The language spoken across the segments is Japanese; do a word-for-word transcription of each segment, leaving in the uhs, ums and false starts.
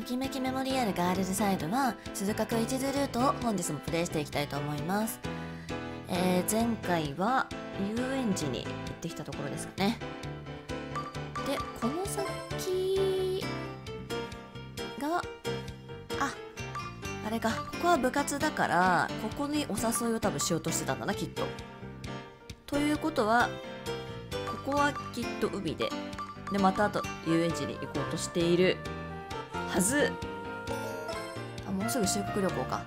ときめきメモリアルガールズサイドは鈴鹿くん一途ルートを本日もプレイしていきたいと思います。えー、前回は遊園地に行ってきたところですかね。で、この先が、あ、あれか、ここは部活だから、ここにお誘いを多分しようとしてたんだな、きっと。ということは、ここはきっと海で、で、またあと遊園地に行こうとしているはず。あ、もうすぐ修学旅行か。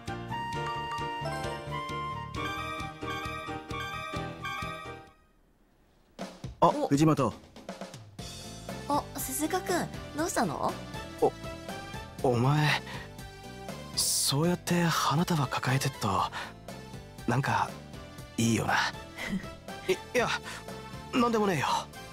あ、藤本。 お、鈴鹿くん、どうしたの？ お、お前、そうやって花束抱えてっと、なんか、いいよな。い、いや、なんでもねえよ。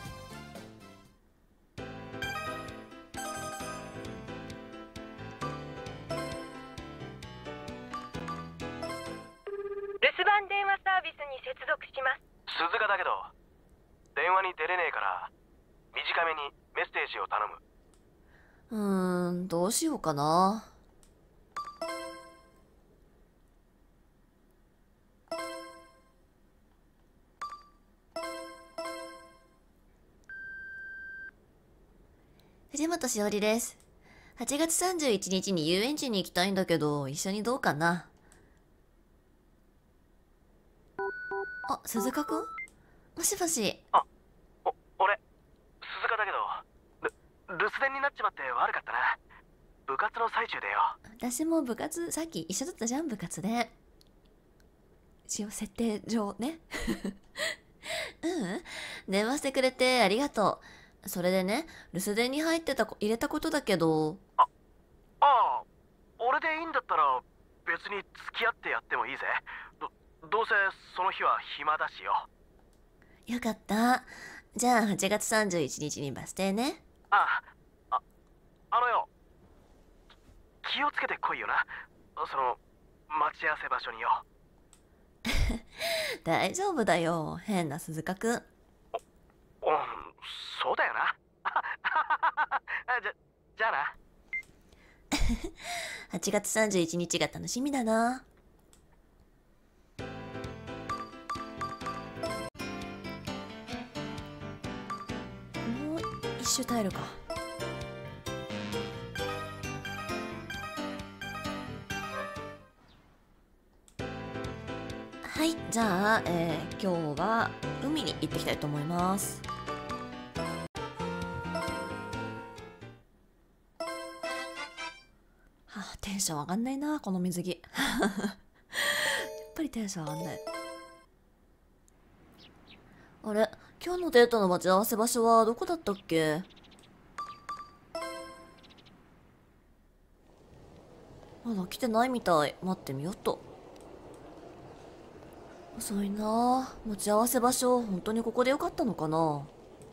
留守番電話サービスに接続します。 鈴鹿だけど、電話に出れねえから、短めにメッセージを頼む。 うーん、どうしようかな。藤本しおりです。はちがつさんじゅういちにちに遊園地に行きたいんだけど、一緒にどうかな。あ、鈴鹿くん？もしもし。 あ、お、俺、鈴鹿だけど、留守電になっちまって悪かったな。部活の最中でよ。 私も部活、さっき一緒だったじゃん、部活で。一応設定上ね。ううん。電話してくれてありがとう。それでね、留守電に入ってたこ、入れたことだけど。 あ、ああ、俺でいいんだったら別に付き合ってやってもいいぜ。ど、どうせその日は暇だしよ。 よかった。じゃあはちがつさんじゅういちにちにバス停ね。 ああ、あ、あのよ、気をつけて来いよな。その、待ち合わせ場所によ。 大丈夫だよ、変な鈴鹿くん。 うん、そうだよな。じゃ、じゃあな。 はちがつさんじゅういちにちが楽しみだな。もう一周耐えるか。はい、じゃあ、えー、今日は海に行ってきたいと思います。はあ、テンション上がんないな、この水着。やっぱりテンション上がんない。あれ、今日のデートの待ち合わせ場所はどこだったっけ？まだ来てないみたい。待ってみようっと。遅いなあ。待ち合わせ場所、本当にここでよかったのかな？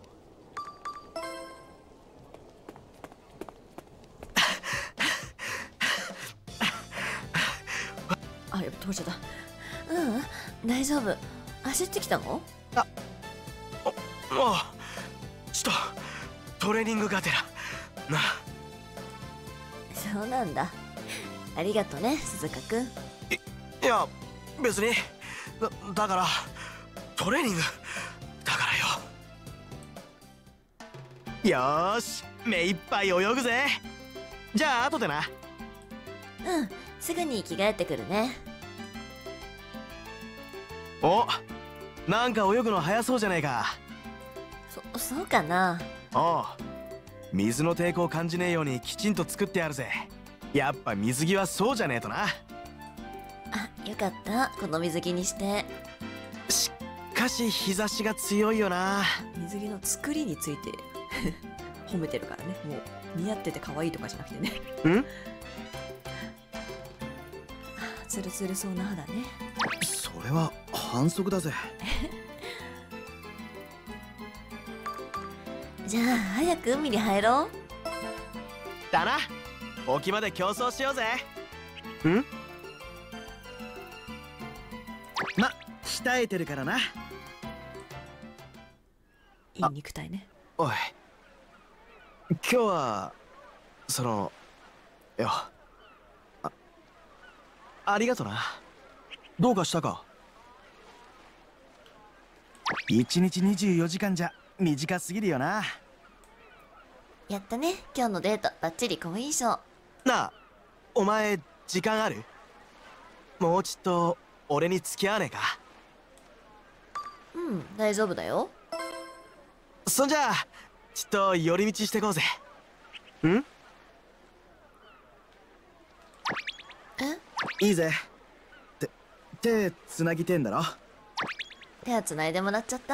あ、やっぱ通っちゃった。ううん、大丈夫。走ってきたの？ あ、お、もう、ちょっと、トレーニングがてら、な。 そうなんだ。ありがとね、鈴鹿くん。 い、いや、別に。だ、だから、トレーニング、だからよ。よーし、目いっぱい泳ぐぜ。じゃあ、後でな。 うん、すぐに着替えてくるね。 お、なんか泳ぐの早そうじゃねえか。 そ、そうかな。 おう、水の抵抗を感じねえようにきちんと作ってあるぜ。やっぱ水着はそうじゃねえとな。 あ、よかった、この水着にして。 しかし日差しが強いよな。 水着の作りについて褒めてるからね。もう似合ってて可愛いとかじゃなくてね。 ん？ ツルツルそうな肌ね。 それは反則だぜ。 じゃあ早く海に入ろう。 だな。沖まで競争しようぜ。ん？ま、鍛えてるからな。 いい肉体ね。 おい、今日はそのいや、あ、ありがとな。どうかしたか？ 一日にじゅうよじかんじゃ短すぎるよな。 やったね、今日のデートバッチリ好印象。 なあ、お前時間ある？もうちょっと俺に付き合わねえか？ うん、大丈夫だよ。 そんじゃあちょっと寄り道してこうぜ。ん？ え？ いいぜ。て手つなぎてんだろ。 手は繋いでもらっちゃった。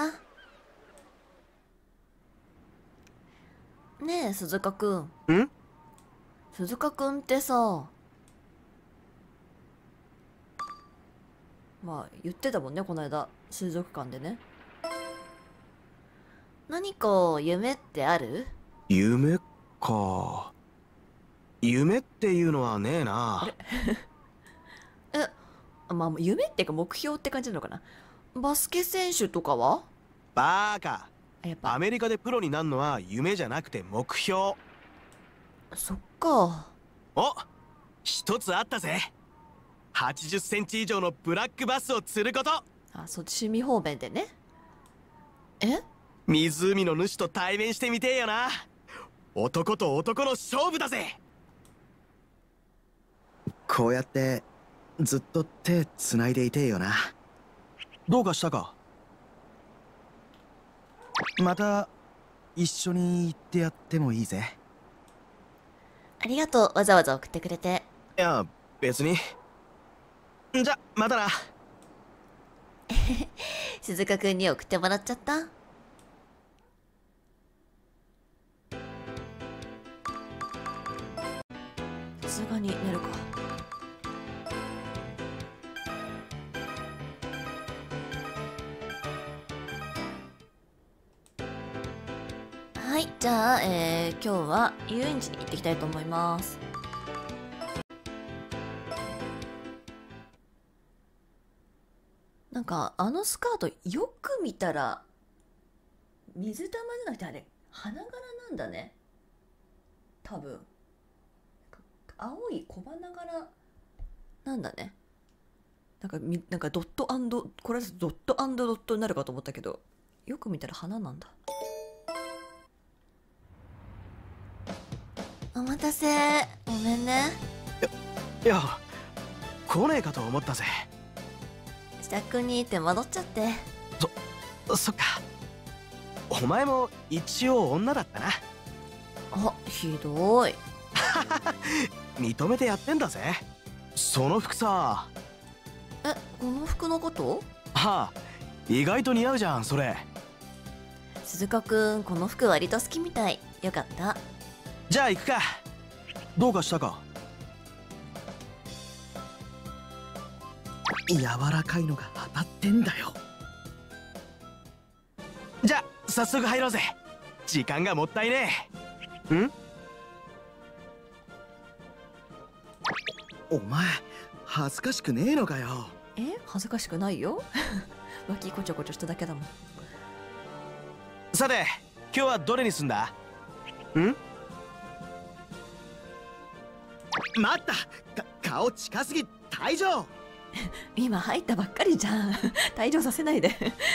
ねえ鈴鹿くん。 ん？ 鈴鹿くんってさ、まあ言ってたもんね、この間水族館でね。何か夢ってある？ 夢か。夢っていうのはねえな。 え、まあ夢っていうか目標って感じなのかな。バスケ選手とかは？ バーカ。 やっぱアメリカでプロになるのは夢じゃなくて目標。 そっか。 お、一つあったぜ。はちじゅっセンチ以上のブラックバスを釣ること。 あ、そっち趣味方面でね。え？ 湖の主と対面してみてえよな。男と男の勝負だぜ。 こうやってずっと手つないでいてえよな。 どうかしたか？ また一緒に行ってやってもいいぜ。 ありがとう、わざわざ送ってくれて。 いや別に。じゃまたな。 鈴鹿くんに送ってもらっちゃった。さすがに寝るか。はい、じゃあ、えー、今日は遊園地に行ってきたいと思います。なんかあのスカートよく見たら水玉じゃなくてあれ花柄なんだね。多分青い小花柄なんだね。なんかみなんかドット&これはドット&ドットになるかと思ったけど、よく見たら花なんだ。お待たせ、ごめんね。 いや来ねえかと思ったぜ。 支度に手間取っちゃって。 そそっか。お前も一応女だったな。 あ、ひどい。 認めてやってんだぜ。その服さ。 え、この服のこと？ はあ、意外と似合うじゃんそれ。 鈴鹿くん、この服割と好きみたい。よかった。 じゃあ行くか。どうかしたか？ 柔らかいのが当たってんだよ。 じゃあ早速入ろうぜ。時間がもったいねえ。ん？ お前恥ずかしくねえのかよ。 え、恥ずかしくないよ。脇こちょこちょしただけだもん。 さて今日はどれにすんだ？ん？ 待った。か顔近すぎ退場。 今入ったばっかりじゃん。退場させないで。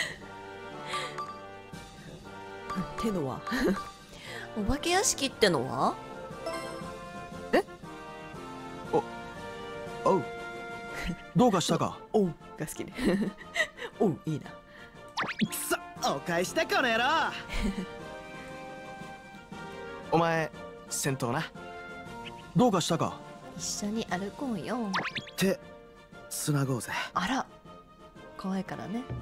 ってのはお化け屋敷ってのは？ え？お、おう。どうかしたか？ おうが好きで。おう、いいな。 くそ、お返しだこの野郎。 お前先頭な。どうかしたか？ 一緒に歩こうよ。 手つなごうぜ。 あら、可愛いからね。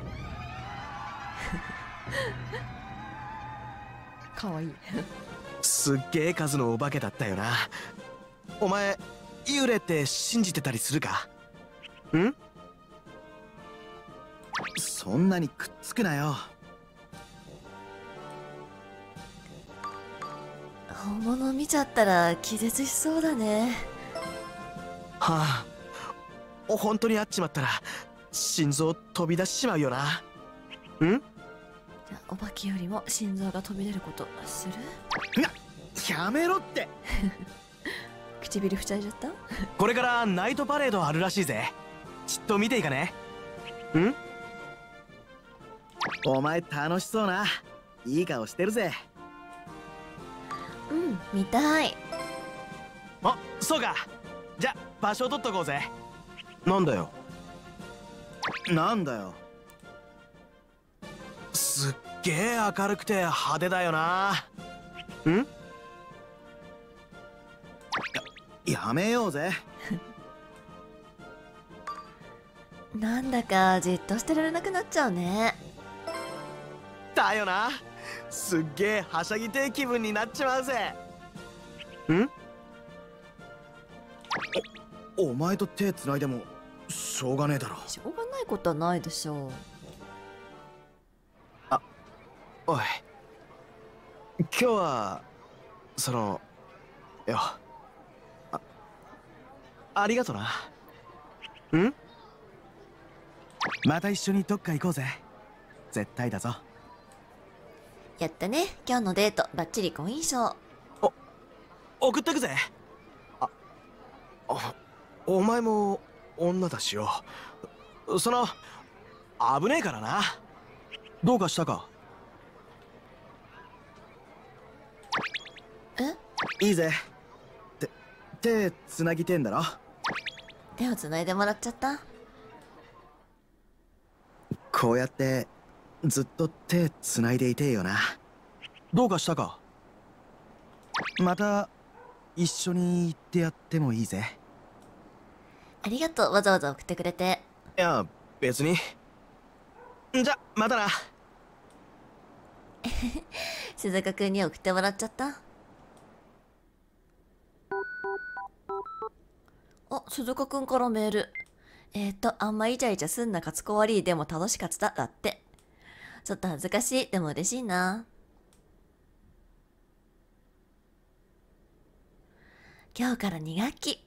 可愛い。 すっげえ数のお化けだったよな。お前幽霊って信じてたりするか？ん？ そんなにくっつくなよ。 本物見ちゃったら気絶しそうだね。 はあ、本当に会っちまったら心臓飛び出しちまうよな。ん？ じゃあお化けよりも心臓が飛び出ることする？ な、やめろって。 口唇ふちゃいちゃった。 これからナイトパレードあるらしいぜ。ちっと見ていかね。ん？ お前楽しそうな。いい顔してるぜ。 うん、見たい。 あ、そうか。じゃ場所取っとこうぜ。なんだよ。 なんだよ。 すっげえ明るくて派手だよな。ん？ や、やめようぜ。 なんだかじっとしてられなくなっちゃうね。 だよな。すっげえはしゃぎてえ気分になっちまうぜ。ん？ お、お前と手つないでもしょうがねえだろ。 しょうがないことはないでしょう。 あ、おい。今日はそのよ。あ、ありがとな。ん？ また一緒にどっか行こうぜ。絶対だぞ。 やったね。今日のデートバッチリ好印象。 お、送ってくぜ。あ、あ、お前も女だしよ。その危ねえからな。どうかしたか？ え？ いいぜ。て手つなぎてんだろ。 手をつないでもらっちゃった。 こうやってずっと手つないでいてえよな。 どうかしたか？ また一緒に行ってやってもいいぜ。 ありがとう、わざわざ送ってくれて。 いや別に。じゃまたな。 鈴鹿くんに送ってもらっちゃった。あ、鈴鹿くんからメール。えっと、あんまイチャイチャすんなかつこ悪いでも楽しかっただって。ちょっと恥ずかしい、でも嬉しいな。今日からに学期。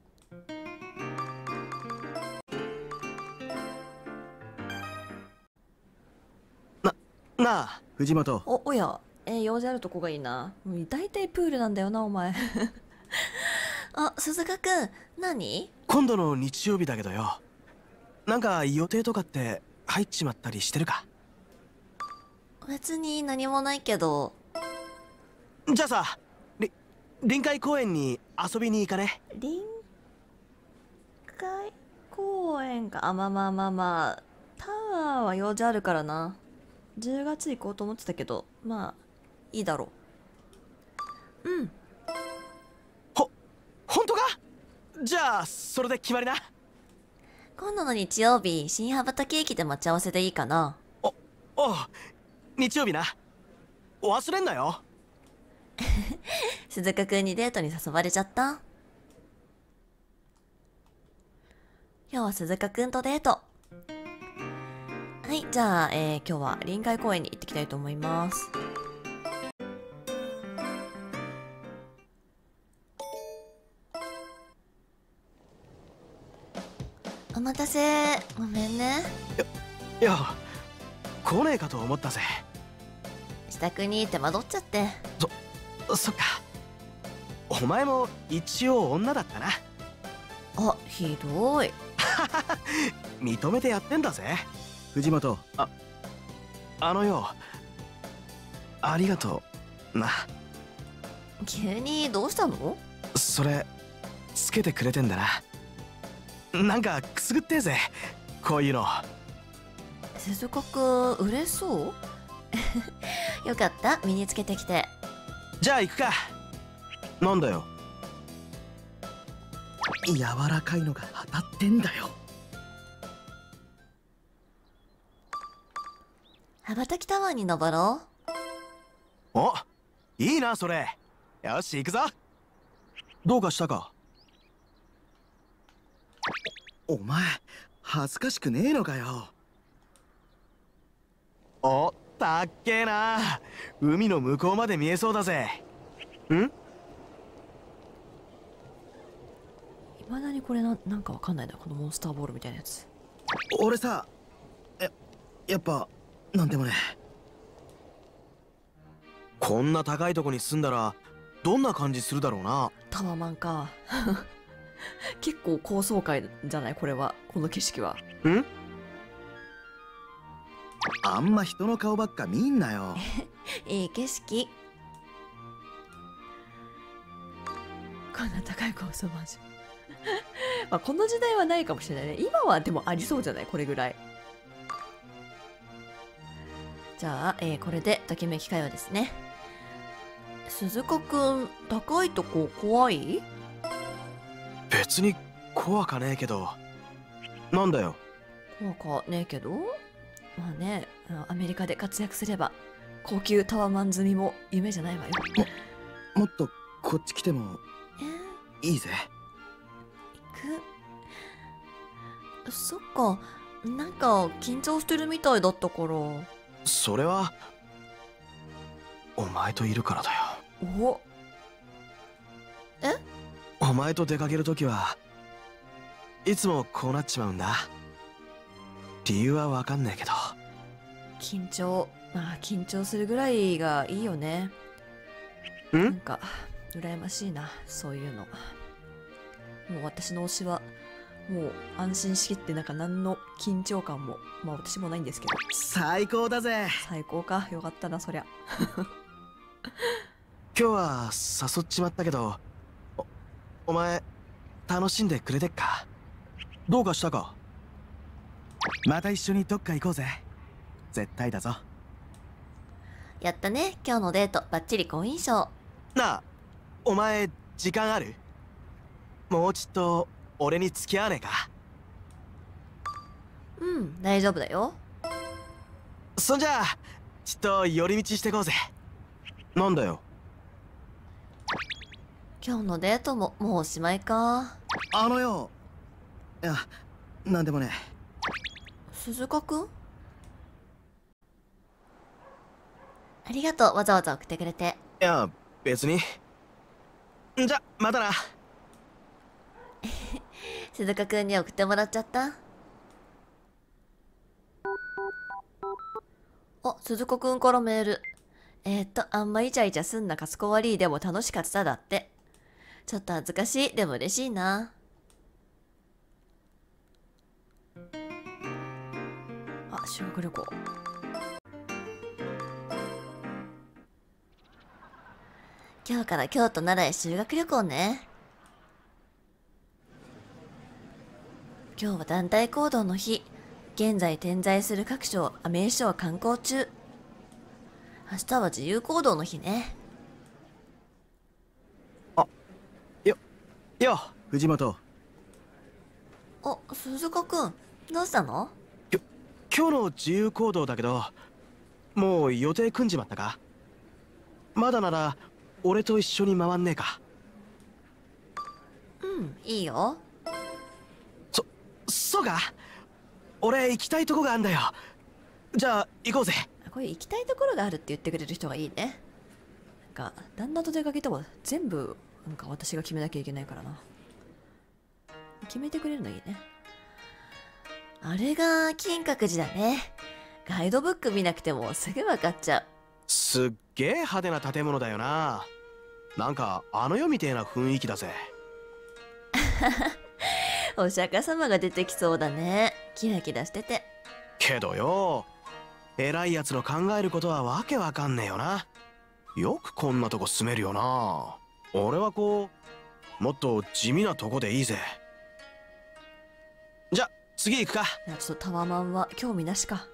な、なあ、 藤本。 お、おや、えー、用事あるとこがいいな。もう大体プールなんだよな、お前。あ、鈴鹿くん、何？ 今度の日曜日だけどよ。なんか予定とかって入っちまったりしてるか？ 別に何もないけど。 じゃあさ、り臨海公園に遊びに行かね？ 臨海公園か。あ、まあまあまあまあ。タワーは用事あるからな。じゅうがつ行こうと思ってたけど、まあ、いいだろう。うん。 ほ、本当か？じゃあ、それで決まりな。 今度の日曜日、新羽畑駅で待ち合わせでいいかな。 お、おう、日曜日な。忘れんなよ。 鈴鹿くんにデートに誘われちゃった。今日は鈴鹿くんとデート。はい、じゃあ、えー、今日は臨海公園に行ってきたいと思います。お待たせ。ごめんね。 いや、来ねえかと思ったぜ。 支度に手間取っちゃって。 そ、そっか。お前も一応女だったな。 あ、ひどい。 認めてやってんだぜ。 藤本。 あ、あのよ。ありがとうな。 急にどうしたの？ それつけてくれてんだな。なんかくすぐってえぜ、こういうの。 鈴鹿くん嬉しそうよかった、身につけてきて。 じゃあ行くか。なんだよ。 柔らかいのが当たってんだよ。 羽ばたきタワーに登ろう。お、いいなそれ。よし行くぞ。どうかしたか？ お前恥ずかしくねえのかよ。 お、たっけえな。海の向こうまで見えそうだぜ。ん？ いまだにこれな、なんかわかんないな、このモンスターボールみたいなやつ。 俺さ、ややっぱなんでもね。 こんな高いとこに住んだらどんな感じするだろうな。 タワマンか。結構高層階じゃないこれは。この景色は。 ん？ あんま人の顔ばっか見んなよ。 いい景色。こんな高い高層マンション。まあこの時代はないかもしれないね。今はでもありそうじゃない、これぐらい。じゃあ、えー、これでときめき会話ですね。鈴鹿くん、高いとこ怖い？ 別に怖かねえけど。なんだよ。 怖かねえけど、まあね、アメリカで活躍すれば高級タワマン済みも夢じゃないわよ。 もっとこっち来てもえー、 いいぜ。 行く？そっか、なんか緊張してるみたいだったから。 それはお前といるからだよ。 おえお前と出かけるときはいつもこうなっちまうんだ。理由はわかんねえけど。 緊張、まあ緊張するぐらいがいいよね。 ん？ なんか羨ましいな、そういうの。もう私の推しはもう安心しきって、なんか何の緊張感もまあ私もないんですけど。 最高だぜ。 最高か、よかったなそりゃ。 今日は誘っちまったけど、お、お前楽しんでくれてっか？どうかしたか？ また一緒にどっか行こうぜ。絶対だぞ。 やったね、今日のデートバッチリ好印象。 なあ、お前時間ある？もうちょっと俺に付き合わねえか？ うん、大丈夫だよ。 そんじゃあちょっと寄り道してこうぜ。なんだよ。 今日のデートももうおしまいか。 あのよ。いや、なんでもね。 鈴鹿くん、ありがとう、わざわざ送ってくれて。 いや別に。じゃまたな。 鈴鹿くんに送ってもらっちゃった。あ、鈴鹿くんからメール。えー、っと、あんまイチャイチャすんな、かすこ悪い、でも楽しかっただって。ちょっと恥ずかしい、でも嬉しいな。あ、修学旅行。今日から京都奈良へ修学旅行ね。今日は団体行動の日。現在点在する各所名所を観光中。明日は自由行動の日ね。 よよ藤本。 あ、鈴鹿くん、どうしたの？ きょ今日の自由行動だけど、もう予定組んじまったか？まだなら俺と一緒に回んねえか？ うん、いいよ。 そそうか。俺行きたいとこがあんだよ。じゃあ行こうぜ。 これ行きたいところがあるって言ってくれる人がいいね。なんか旦那と出かけても全部なんか私が決めなきゃいけないからな。決めてくれるのいいね。あれが金閣寺だね。ガイドブック見なくてもすぐ分かっちゃう。 すっげえ派手な建物だよな。なんかあの世みてえな雰囲気だぜ。 お釈迦様が出てきそうだね。キラキラしてて。 けどよ、偉いやつの考えることはわけわかんねえよな。よくこんなとこ住めるよな。俺はこうもっと地味なとこでいいぜ。じゃ次行くか。 いや、ちょっとタワマンは興味なしか。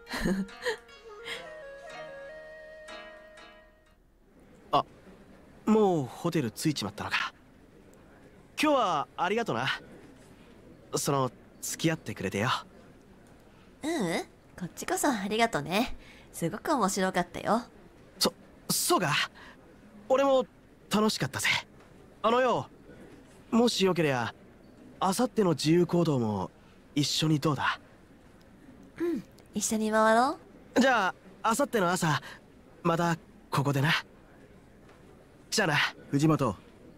あ、もうホテル着いちまったのか。今日はありがとな。その付き合ってくれてよ。 ううん、こっちこそありがとね。すごく面白かったよ。 そそうか。俺も楽しかったぜ。あのよ、もしよけりゃあさっての自由行動も一緒にどうだ？ うん、一緒に回ろう。 じゃああさっての朝またここでな。じゃあな。 藤本。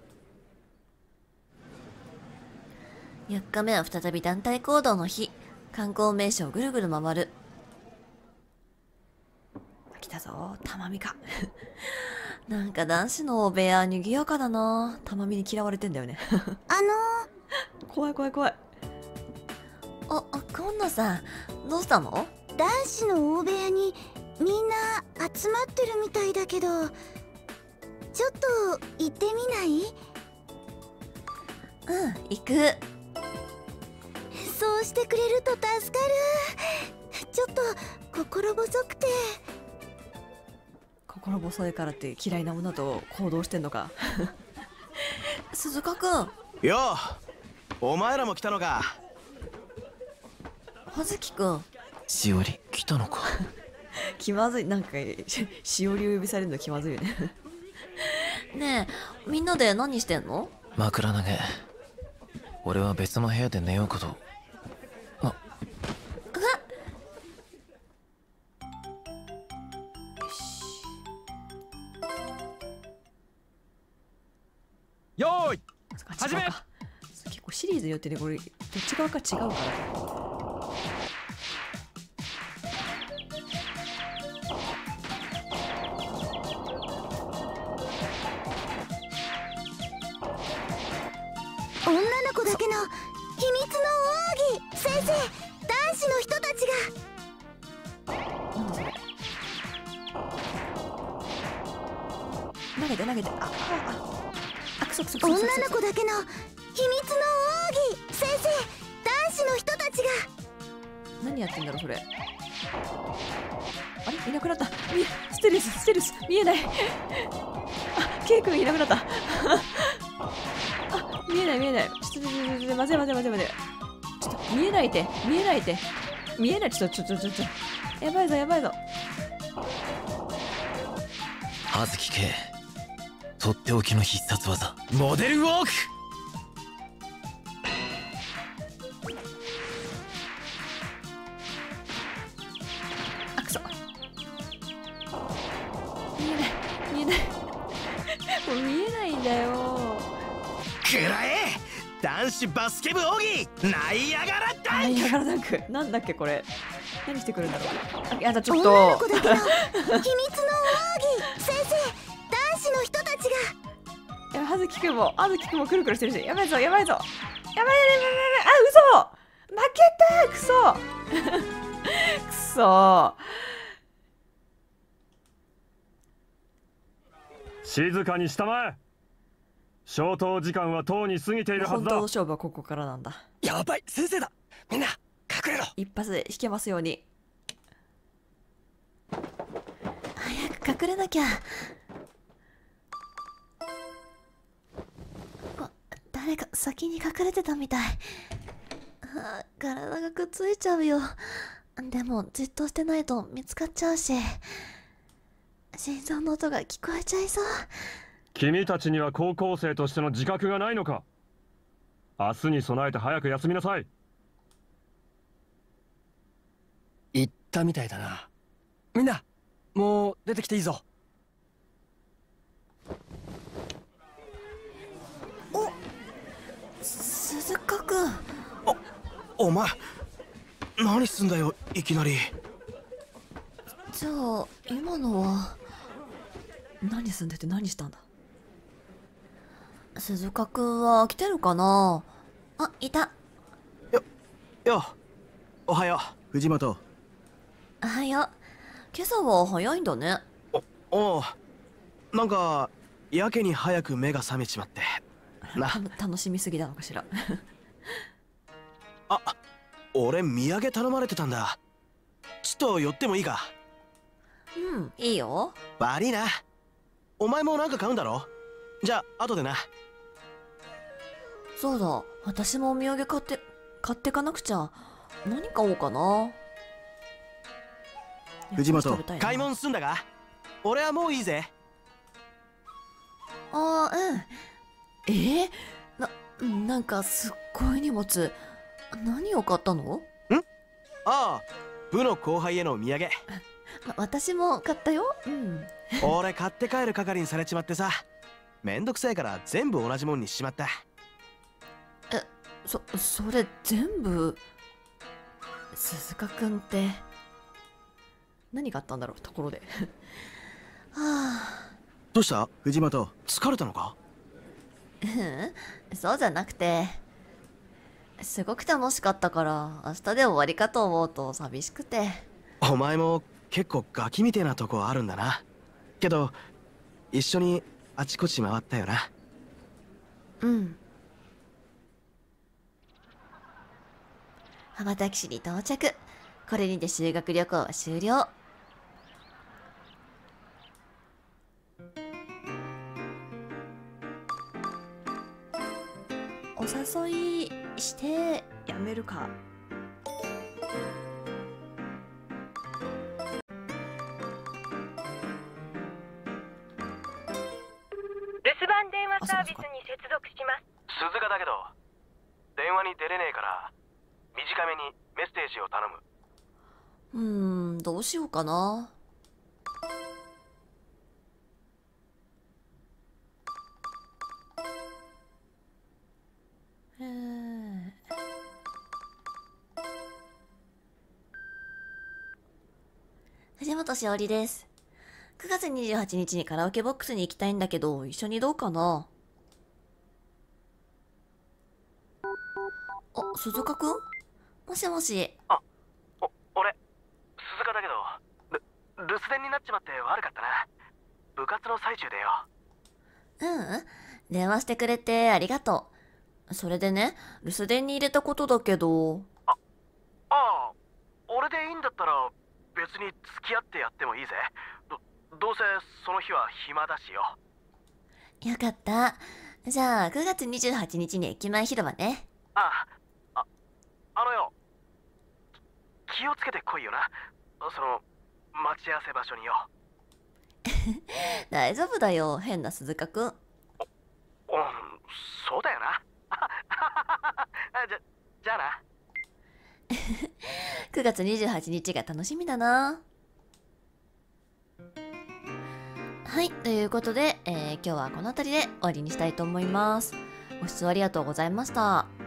よっかめは再び団体行動の日。観光名所をぐるぐる回る。来たぞ、玉美か。 なんか男子の部屋賑やかだな。たまみに嫌われてんだよね。 あの怖い怖い怖い。あ、あ、今野さん、どうしたの？ 男子の大部屋にみんな集まってるみたいだけど、ちょっと行ってみない？ うん、行く。 そうしてくれると助かる。ちょっと心細くて。 心細いからって嫌いな女と行動してんのか。鈴鹿くん。 よう、お前らも来たのか。 葉月くん。 しおり来たのか。 気まずい。なんかしおりを呼びされるの気まずいよね。ねえ、みんなで何してんの？ 枕投げ。俺は別の部屋で寝ようかと。あ、 よーい始め。 結構シリーズによってね、これどっち側か違うから。 女の子だけの秘密の奥義。先生、男子の人たちが。 なんだそれ。投げて投げて。あ、あ、あ、あ、くそくそくそくそ。 女の子だけの秘密の奥義。先生、男子の人たちが。 何やってんだろうそれ。あれ、いなくなった。みステルスステルス見えない。あ、ケイ君いなくなった。あ、見えない見えない。ちょっとちょっとちょっと待て待て待て待て。ちょっと見えないって見えないって見えない。ちょっとちょっとちょっとちょっとやばいぞやばいぞ。 葉月圭、とっておきの必殺技モデルウォーク。 あ、くそ。見えない見えない。もう見えないんだよ。 くらえ、男子バスケ部奥義ナイアガラダンク。 ナイアガラダンクなんだっけこれ。何してくるんだろう。あ、やだちょっ女のと子だけの秘密の奥義。先生、男子の人たちが。 やばい、葉月くんも葉月くんもくるくるしてるし、やばいぞやばいぞやばいやばいやばいやばい。あ、嘘負けた。くそくそ。 静かにしたまえ。消灯時間はとうに過ぎているはずだ。 本当の勝負はここからなんだ。 やばい、先生だ。みんな隠れろ。 一発で引けますように。早く隠れなきゃ。あ、誰か先に隠れてたみたい。あ、体がくっついちゃうよ。でもじっとしてないと見つかっちゃうし、心臓の音が聞こえちゃいそう。 君たちには高校生としての自覚がないのか。明日に備えて早く休みなさい。 行ったみたいだな。みんなもう出てきていいぞ。 お、鈴鹿くん。 お前何すんだよいきなり。 じゃあ今のは何すんでて何したんだ。鈴鹿くんは来てるかな。あ、いた。 よよおはよう藤本。 あはよ。今朝は早いんだね。 おおう、なんかやけに早く目が覚めちまってな。 た楽しみすぎなのかしら。 あ、俺土産頼まれてたんだ。ちょっと寄ってもいいか。 うん、いいよ。 悪いな。お前もなんか買うんだろ。じゃあ後でな。 そうだ、私もお土産買って買ってかなくちゃ。何買おうかな。 藤本食べたいな。 買い物すんだが。俺はもういいぜ。 ああ、うん。えー、ななんかすっごい荷物。何を買ったの？ん？ ああ、部の後輩への土産。 私も買ったよ。うん。 俺買って帰る係にされちまってさ、めんどくさいから全部同じもんにしちまった。 え、そそれ全部鈴鹿くんって何があったんだろうところで。はあ、 どうした藤本？ 疲れたのか？ うん、そうじゃなくて、すごく楽しかったから明日で終わりかと思うと寂しくて。 お前も結構ガキみてえなとこあるんだな。けど一緒にあちこち回ったよな。 うん。羽ばたき市に到着。これにて修学旅行は終了。お誘いしてやめるか。 留守番電話サービスに接続します。 鈴鹿だけど電話に出れねえから短めにメッセージを頼む。 うーん、どうしようかな。へえ。藤本しおりです。くがつにじゅうはちにちにカラオケボックスに行きたいんだけど、一緒にどうかな。あ、鈴鹿くん？もしもし。 あ、お、俺鈴鹿だけど留留守電になっちまって悪かったな。部活の最中でよ。 ううん、電話してくれてありがとう。それでね、留守電に入れたことだけど。 あ、ああ、俺でいいんだったら別に付き合ってやってもいいぜ。ど、どうせその日は暇だしよ。 よかった。じゃあくがつにじゅうはちにちに駅前広場ね。 ああ、あ、あのよ、気をつけて来いよな。その待ち合わせ場所によ。 大丈夫だよ、変な鈴鹿くん。 うん、そうだよな。じゃ、じゃあな。 くがつにじゅうはちにちが楽しみだな。はい、ということで、えー、今日はこの辺りで終わりにしたいと思います。ご視聴ありがとうございました。